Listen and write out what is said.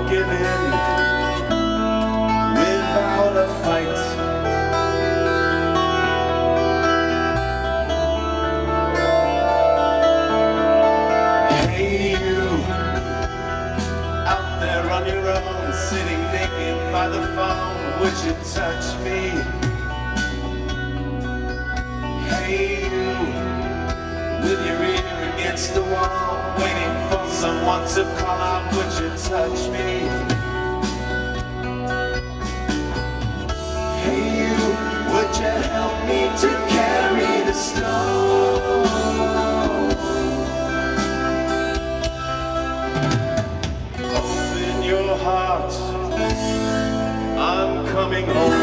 give in without a fight. Hey you, out there on your own, sitting naked by the phone, would you touch me? Hey you, with your ear against the wall, waiting for someone to call out, would you touch me? Hey you, would you help me to carry the stone? Open your heart, I'm coming home.